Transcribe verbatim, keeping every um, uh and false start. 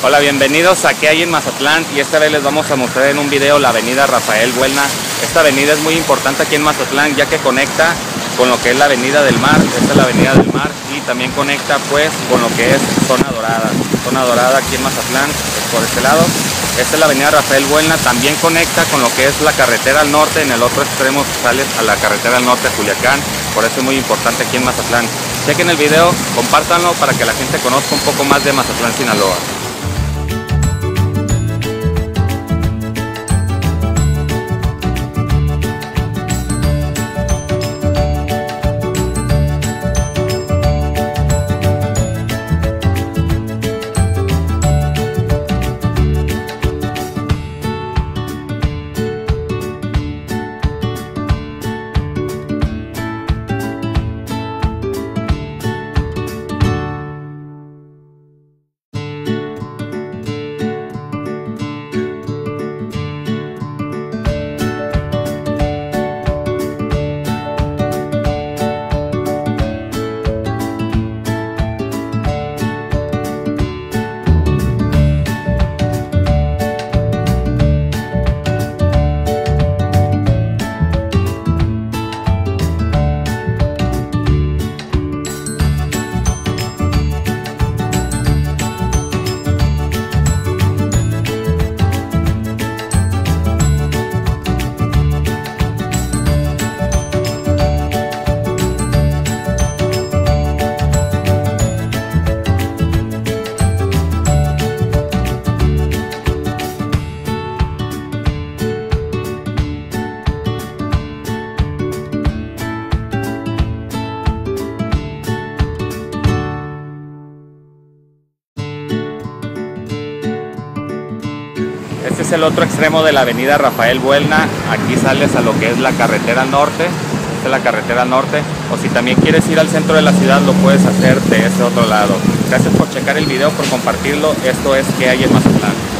Hola, bienvenidos a ¿Qué hay en Mazatlán? Y esta vez les vamos a mostrar en un video la avenida Rafael Buelna. Esta avenida es muy importante aquí en Mazatlán, ya que conecta con lo que es la avenida del Mar. Esta es la avenida del Mar y también conecta pues con lo que es Zona Dorada. Zona Dorada aquí en Mazatlán, es por este lado. Esta es la avenida Rafael Buelna, también conecta con lo que es la carretera al norte. En el otro extremo sales a la carretera al norte de Culiacán, por eso es muy importante aquí en Mazatlán. Chequen el video, compártanlo para que la gente conozca un poco más de Mazatlán, Sinaloa. Este es el otro extremo de la avenida Rafael Buelna. Aquí sales a lo que es la carretera al norte. Esta es la carretera al norte. O si también quieres ir al centro de la ciudad, lo puedes hacer de ese otro lado. Gracias por checar el video, por compartirlo. Esto es ¿Qué hay en Mazatlán?